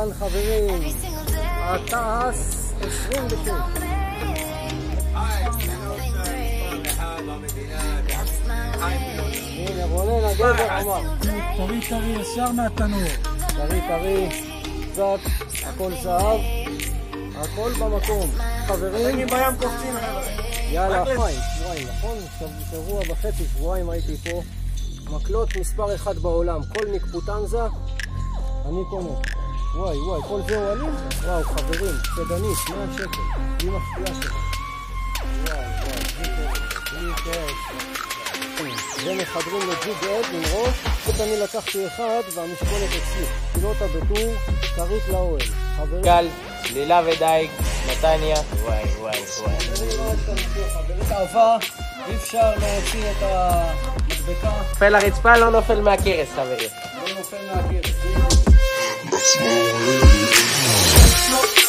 אהלן חברים, התעש 26. הנה רונן הגבר אמר טרי טרי ישר מהתנור. טרי טרי, קצת, הכל זהב, הכל במקום. חברים בים קופצים. יאללה חיים, שבועיים, נכון? שבוע וחצי, שבועיים הייתי פה. מקלות מספר 1 בעולם, כל ניקפוטנזה אני קונה. וואי וואי, כל זה אוהלים? וואו חברים, צדנית, 100 שקל, בלי מפתיעה שלך. וואי וואי, בלי קש. ומחברים לג'יג עד עם ראש, זאת אני לקחתי אחד והמשקולת אצלי. פילות הבטור, כרית לאוהל. חברים. גל, צלילה ודייג, נתניה. וואי וואי וואי. חברים תעבה, אי אפשר להוציא את המדבקה. נופל לרצפה, לא נופל מהכרס חברים. לא נופל מהכרס.